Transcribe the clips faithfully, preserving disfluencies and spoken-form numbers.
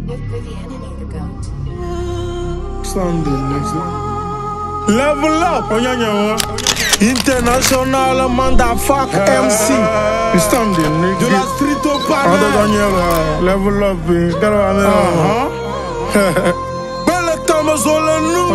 Level up, international motherfuck M C. We standing, nigga. De la street au palais. Level up, get on there. Belle tamo zole nous.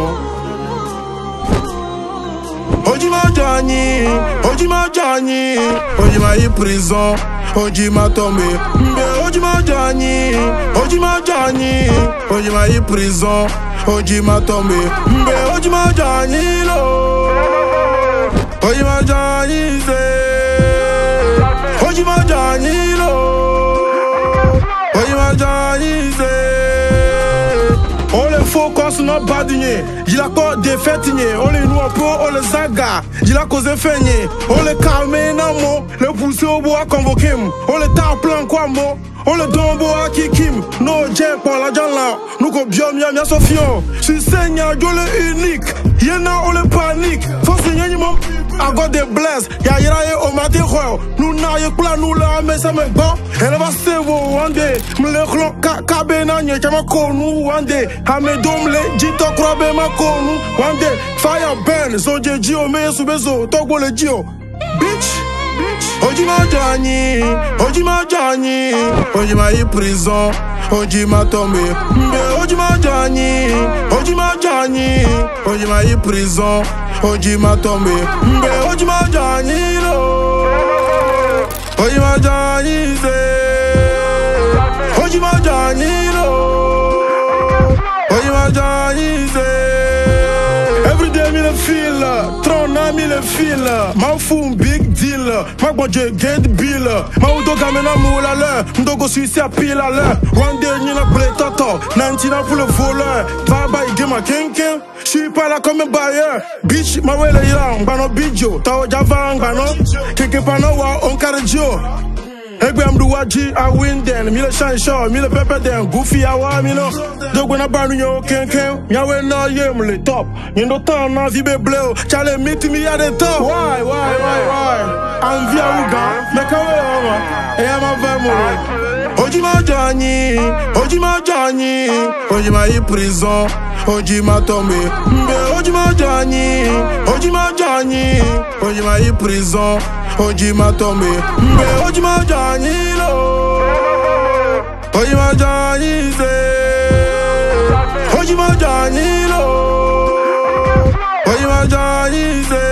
Ojima Johnny, Ojima Johnny, Ojima yi prison, Ojima tombe. Ojima Johnny, Ojima Johnny, Ojima yi prison, Ojima tombe. Ojima Johnny lo, Ojima Johnny se, Ojima Johnny lo, Ojima Johnny se. On les focus no badinye, il a quoi défaitinye, on les noie peu, on les zaga, il a causé feigné, on les calme namo, les pousser au bois convoquer, on les tape plein quoi mo, on les donne bois qui kim, no jet pour la janla, nous comme bien bien bien sofion, si seigneur Dieu le unique, y'en a on les panique, faut signer mon. I got the bless, ya yira ye o mati khoyo. Nou na ye kula nou la me sa me bon. Elle va se vo one day. Me le klon ka ka be na nye chama ko nou one day. Ha me dom le jito krobe ma ko nou one day. Fire burn, so je jio me su bezo togbo le jio. Bitch, Ojima Johnny, Ojima Johnny, Ojima yi prison, Ojima tombe. Ojima Johnny, Ojima Johnny, Ojima yi prison. Ojima tombe, Ojima Johnny lo, Ojima Johnny se, Ojima Johnny lo, Ojima Johnny se. Every day me le feel, trona me le feel, ma fou big deal, ma bonje get bill, ma udo gamena moula le, mdogo suisse a pile à l'heure. One day ni na play toto, nantina pour le voleur, va ba ige ma kenken. J'suis pas là comme un bailleur. Bitch, ma wele yang, bano bidjo. Tao javang, bano. Keke pano wa on cardio. Egbe amdu waji a win den. Mi le shine show, mi le pepe den. Goofy awa mi no. Dogwe na banu yo ken ken. Miawe na ye mle top. Yendo tan na vibe bleu. Chale meet me at the top. Why, why, why, why? Envie a ouga. Mekawe oma. E ama vemo. Ojima Johnny, Ojima Johnny, Ojima yi prison, Ojima tombe. Ojima Johnny, Ojima Johnny, Ojima yi prison, Ojima tombe. Ojima Johnny lo, Ojima Johnny se, Ojima Johnny lo, Ojima Johnny se.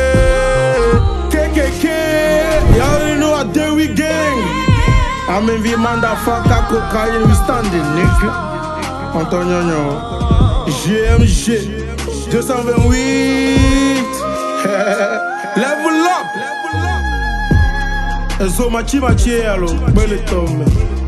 K K K, you already know what day we gang. I'm in the motherfucker cocaine, we standing, nigga. Antonio, G M G, deux cent vingt-huit. Level up. Zo machi machi, allo, belle tombe.